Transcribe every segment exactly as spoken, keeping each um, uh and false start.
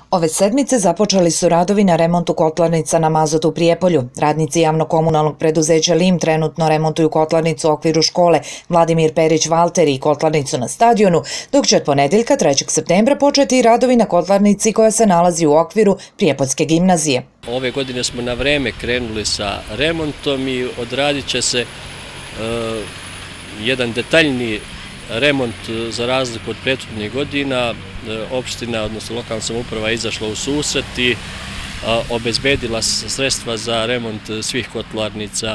Ove sedmice započeli su radovi na remontu kotlarnica na mazut u Prijepolju. Radnici javno-komunalnog preduzeća Lim trenutno remontuju kotlarnicu u okviru škole Vladimir Perić Valteri i kotlarnicu na stadionu, dok će od ponedeljka trećeg septembra početi i radovi na kotlarnici koja se nalazi u okviru Prijepoljske gimnazije. Ove godine smo na vreme krenuli sa remontom i odradit će se uh, jedan detaljni remont za razliku od prethodnih godina. Opština, odnosno lokalna samouprava je izašla u susret i obezbedila sredstva za remont svih kotlarnica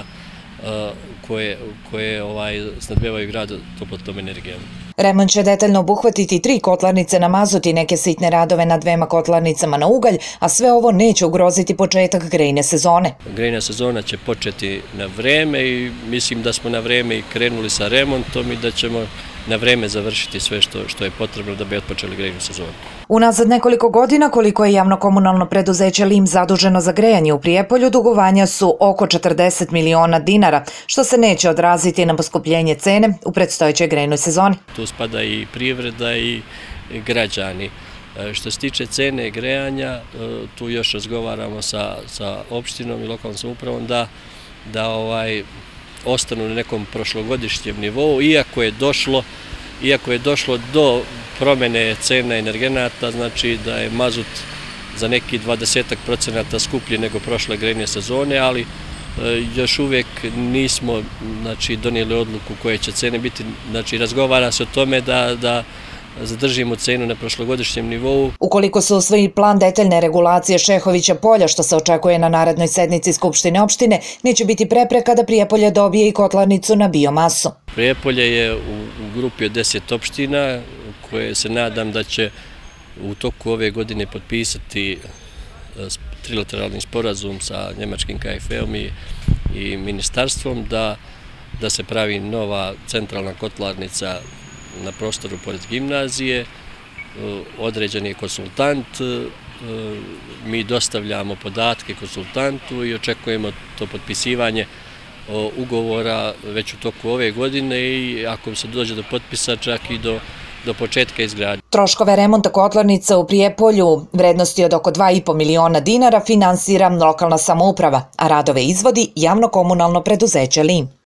koje, koje ovaj, snabdevaju grad toplotnom energijom. Remont će detaljno obuhvatiti tri kotlarnice na mazut i neke sitne radove na dvema kotlarnicama na ugalj, a sve ovo neće ugroziti početak grejne sezone. Grejna sezona će početi na vreme i mislim da smo na vreme i krenuli sa remontom i da ćemo na vreme završiti sve što, što je potrebno da bi otpočeli grejnu sezonu. Unazad nekoliko godina, koliko je javno-komunalno preduzeće Lim zaduženo za grejanje u Prijepolju, dugovanja su oko četrdeset miliona dinara, što se neće odraziti na poskupljenje cene u predstojećoj grejnoj sezoni. Tu spada i privreda i građani. Što se tiče cene grejanja, tu još razgovaramo sa, sa opštinom i lokalnom samoupravom da, da ovaj, ostanu na nekom prošlogodišnjem nivou, iako je došlo, iako je došlo do promene cena energenata, znači da je mazut za neki dvadesetak procenata skuplji nego prošle grejne sezone, ali još uvijek nismo znači, donijeli odluku koje će cene biti. Znači, razgovara se o tome da, da zadržimo cenu na prošlogodišnjem nivou. Ukoliko se usvoji plan detaljne regulacije Šehovića polja, što se očekuje na narednoj sednici Skupštine opštine, neće biti prepreka da Prijepolje dobije i kotlarnicu na biomasu. Prijepolje je u, u grupi od deset opština koje se nadam da će u toku ove godine potpisati trilateralni sporazum sa njemačkim K F E-om i, i ministarstvom da, da se pravi nova centralna kotlarnica na prostoru pored gimnazije. Određen je konsultant, mi dostavljamo podatke konsultantu i očekujemo to potpisivanje ugovora već u toku ove godine i ako se dođe do potpisa čak i do, do početka izgradnje. Troškove remonta kotlarnica u Prijepolju vrednosti od oko dva i po miliona dinara finansira lokalna samouprava, a radove izvodi javno-komunalno preduzeće Lim.